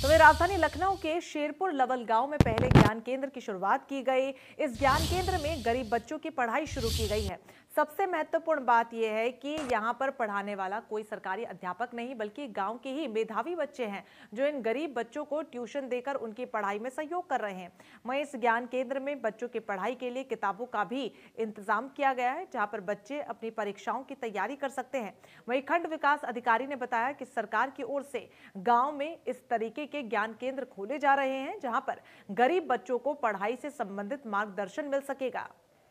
तो वहीं राजधानी लखनऊ के शेरपुर लवल गांव में पहले ज्ञान केंद्र की शुरुआत की गई। इस ज्ञान केंद्र में गरीब बच्चों की पढ़ाई शुरू की गई है। सबसे महत्वपूर्ण बात यह है कि यहां पर पढ़ाने वाला कोई सरकारी अध्यापक नहीं बल्कि गांव के ही मेधावी बच्चे हैं जो इन गरीब बच्चों को ट्यूशन देकर उनकी पढ़ाई में सहयोग कर रहे हैं। वहीं इस ज्ञान केंद्र में बच्चों की पढ़ाई के लिए किताबों का भी इंतजाम किया गया है, जहां पर बच्चे अपनी परीक्षाओं की तैयारी कर सकते हैं। वहीं खंड विकास अधिकारी ने बताया कि सरकार की ओर से गांव में इस तरीके के ज्ञान केंद्र खोले जा रहे हैं जहां पर गरीब बच्चों को पढ़ाई से संबंधित मार्गदर्शन मिल सकेगा।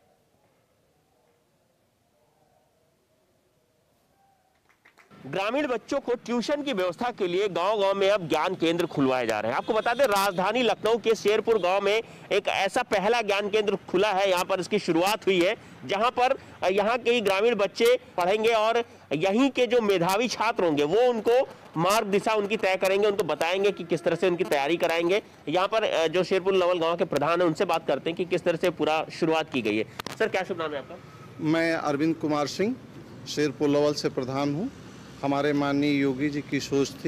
ग्रामीण बच्चों को ट्यूशन की व्यवस्था के लिए गांव-गांव में अब ज्ञान केंद्र खुलवाए जा रहे हैं। आपको बता दें, राजधानी लखनऊ के शेरपुर गांव में एक ऐसा पहला ज्ञान केंद्र खुला है। यहां पर इसकी शुरुआत हुई है, जहां पर यहां के ग्रामीण बच्चे पढ़ेंगे और यहीं के जो मेधावी छात्र होंगे वो उनको मार्ग दिशा उनकी तय करेंगे, उनको बताएंगे कि किस तरह से उनकी तैयारी कराएंगे। यहाँ पर जो शेरपुर लवल गाँव के प्रधान है उनसे बात करते हैं कि किस तरह से पूरा शुरुआत की गई है। सर, क्या शुभ नाम है आपका? मैं अरविंद कुमार सिंह शेरपुर लवल से प्रधान हूँ। हमारे माननीय योगी जी की सोच थी,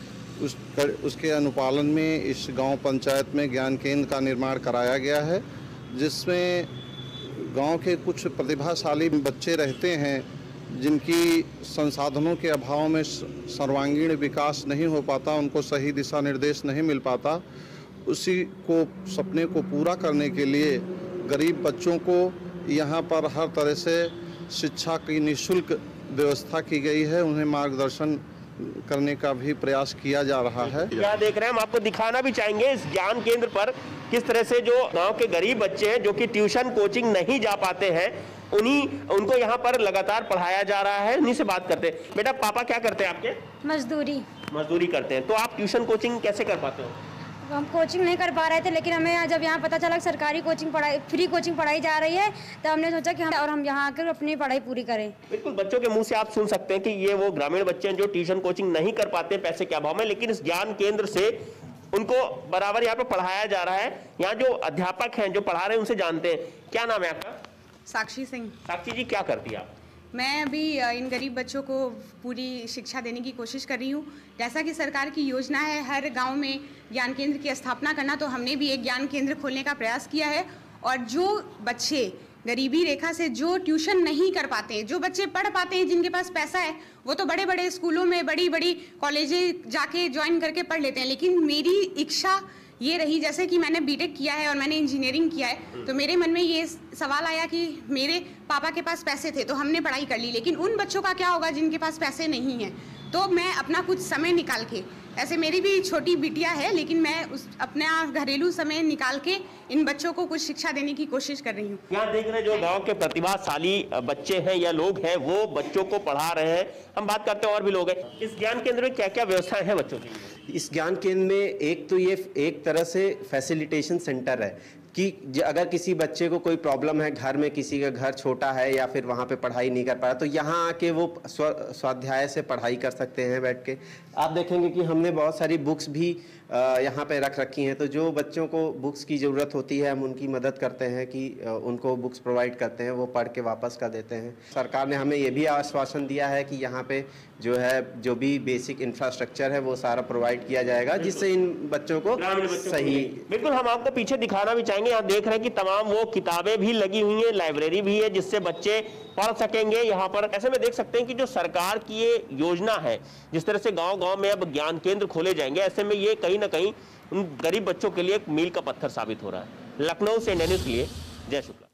उसके अनुपालन में इस गांव पंचायत में ज्ञान केंद्र का निर्माण कराया गया है, जिसमें गांव के कुछ प्रतिभाशाली बच्चे रहते हैं जिनकी संसाधनों के अभाव में सर्वांगीण विकास नहीं हो पाता, उनको सही दिशा निर्देश नहीं मिल पाता। उसी को सपने को पूरा करने के लिए गरीब बच्चों को यहाँ पर हर तरह से शिक्षा की निःशुल्क व्यवस्था की गई है। उन्हें मार्गदर्शन करने का भी प्रयास किया जा रहा है। यहाँ देख रहे हैं, हम आपको दिखाना भी चाहेंगे इस ज्ञान केंद्र पर किस तरह से जो गांव के गरीब बच्चे हैं जो कि ट्यूशन कोचिंग नहीं जा पाते हैं उनको यहाँ पर लगातार पढ़ाया जा रहा है। उन्हीं से बात करते हैं। बेटा, पापा क्या करते हैं आपके? मजदूरी करते हैं। तो आप ट्यूशन कोचिंग कैसे कर पाते हो? हम कोचिंग नहीं कर पा रहे थे, लेकिन हमें जब यहाँ पता चला कि सरकारी कोचिंग फ्री कोचिंग पढ़ाई जा रही है, तो हमने सोचा कि हम यहाँ आकर अपनी पढ़ाई पूरी करें। बिल्कुल, बच्चों के मुंह से आप सुन सकते हैं कि ये वो ग्रामीण बच्चे हैं जो ट्यूशन कोचिंग नहीं कर पाते पैसे के अभाव में, लेकिन इस ज्ञान केंद्र से उनको बराबर यहाँ पे पढ़ाया जा रहा है। यहाँ जो अध्यापक हैं जो पढ़ा रहे हैं उनसे जानते हैं। क्या नाम है आपका? साक्षी सिंह। साक्षी जी, क्या करती है आप? मैं अभी इन गरीब बच्चों को पूरी शिक्षा देने की कोशिश कर रही हूँ। जैसा कि सरकार की योजना है हर गांव में ज्ञान केंद्र की स्थापना करना, तो हमने भी एक ज्ञान केंद्र खोलने का प्रयास किया है। और जो बच्चे गरीबी रेखा से जो ट्यूशन नहीं कर पाते हैं, जो बच्चे पढ़ पाते हैं, जिनके पास पैसा है, वो तो बड़े बड़े स्कूलों में बड़ी बड़ी कॉलेजें जाके ज्वाइन करके पढ़ लेते हैं। लेकिन मेरी इच्छा ये रही, जैसे कि मैंने बीटेक किया है और मैंने इंजीनियरिंग किया है, तो मेरे मन में ये सवाल आया कि मेरे पापा के पास पैसे थे तो हमने पढ़ाई कर ली, लेकिन उन बच्चों का क्या होगा जिनके पास पैसे नहीं हैं। तो मैं अपना कुछ समय निकाल के, ऐसे मेरी भी छोटी बिटिया है, लेकिन मैं अपना घरेलू समय निकाल के इन बच्चों को कुछ शिक्षा देने की कोशिश कर रही हूँ। यहाँ देख रहे हैं जो गांव के प्रतिभाशाली बच्चे हैं या लोग हैं वो बच्चों को पढ़ा रहे हैं। हम बात करते हैं और भी लोग हैं। इस ज्ञान केंद्र में क्या क्या व्यवस्थाएं हैं बच्चों के लिए? इस ज्ञान केंद्र में एक तो ये एक तरह से फैसिलिटेशन सेंटर है कि अगर किसी बच्चे को कोई प्रॉब्लम है, घर में किसी का घर छोटा है या फिर वहाँ पे पढ़ाई नहीं कर पा रहा, तो यहाँ आके वो स्वाध्याय से पढ़ाई कर सकते हैं बैठ के। आप देखेंगे कि हमने बहुत सारी बुक्स भी यहाँ पे रख रखी हैं, तो जो बच्चों को बुक्स की ज़रूरत होती है हम उनकी मदद करते हैं कि उनको बुक्स प्रोवाइड करते हैं, वो पढ़ के वापस कर देते हैं। सरकार ने हमें ये भी आश्वासन दिया है कि यहाँ पे जो भी बेसिक इंफ्रास्ट्रक्चर है वो सारा प्रोवाइड किया जाएगा, जिससे इन बच्चों को सही। बिल्कुल, हम आपको पीछे दिखाना भी चाहेंगे। यहाँ देख रहे हैं कि तमाम वो किताबें भी लगी हुई हैं, लाइब्रेरी भी है जिससे बच्चे पढ़ सकेंगे। यहाँ पर ऐसे में देख सकते हैं कि जो सरकार की ये योजना है, जिस तरह से गांव-गांव में अब ज्ञान केंद्र खोले जाएंगे, ऐसे में ये कहीं ना कहीं उन गरीब बच्चों के लिए एक मील का पत्थर साबित हो रहा है। लखनऊ से इंडिया न्यूज़ के लिए जय शुक्ला।